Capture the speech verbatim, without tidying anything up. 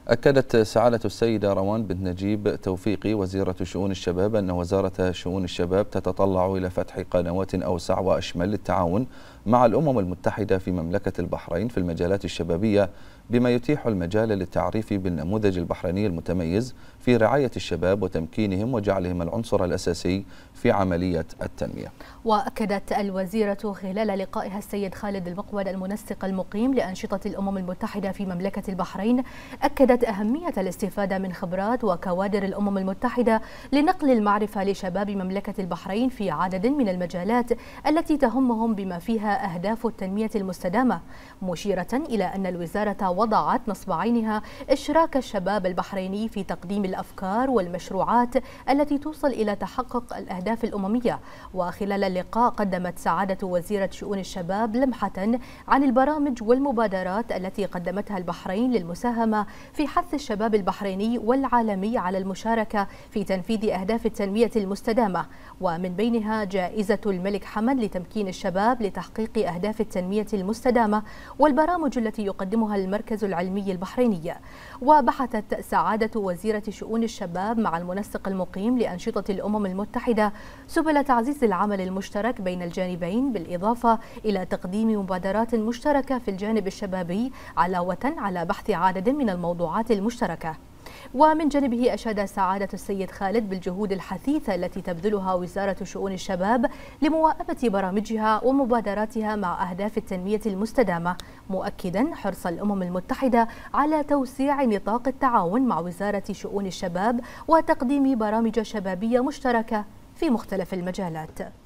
أكدت سعادة السيدة روان بنت نجيب توفيقي وزيرة شؤون الشباب أن وزارة شؤون الشباب تتطلع إلى فتح قنوات أوسع وأشمل للتعاون مع الأمم المتحدة في مملكة البحرين في المجالات الشبابية، بما يتيح المجال للتعريف بالنموذج البحريني المتميز في رعاية الشباب وتمكينهم وجعلهم العنصر الأساسي في عملية التنمية. وأكدت الوزيرة خلال لقائها السيد خالد المقود المنسق المقيم لأنشطة الأمم المتحدة في مملكة البحرين، أكدت أهمية الاستفادة من خبرات وكوادر الأمم المتحدة لنقل المعرفة لشباب مملكة البحرين في عدد من المجالات التي تهمهم بما فيها أهداف التنمية المستدامة، مشيرة إلى أن الوزارة وضعت نصب عينها إشراك الشباب البحريني في تقديم الأفكار والمشروعات التي توصل إلى تحقق الأهداف الأممية. وخلال اللقاء قدمت سعادة وزيرة شؤون الشباب لمحة عن البرامج والمبادرات التي قدمتها البحرين للمساهمة في حث الشباب البحريني والعالمي على المشاركة في تنفيذ أهداف التنمية المستدامة، ومن بينها جائزة الملك حمد لتمكين الشباب لتحقيق أهداف التنمية المستدامة والبرامج التي يقدمها المركز العلمي البحريني. وبحثت سعادة وزيرة شؤون الشباب مع المنسق المقيم لأنشطة الأمم المتحدة سبل تعزيز العمل المشترك بين الجانبين، بالإضافة إلى تقديم مبادرات مشتركة في الجانب الشبابي علاوة على بحث عدد من الموضوعات المشتركة. ومن جانبه أشاد سعادة السيد خالد بالجهود الحثيثة التي تبذلها وزارة شؤون الشباب لمواءبة برامجها ومبادراتها مع أهداف التنمية المستدامة، مؤكدا حرص الأمم المتحدة على توسيع نطاق التعاون مع وزارة شؤون الشباب وتقديم برامج شبابية مشتركة في مختلف المجالات.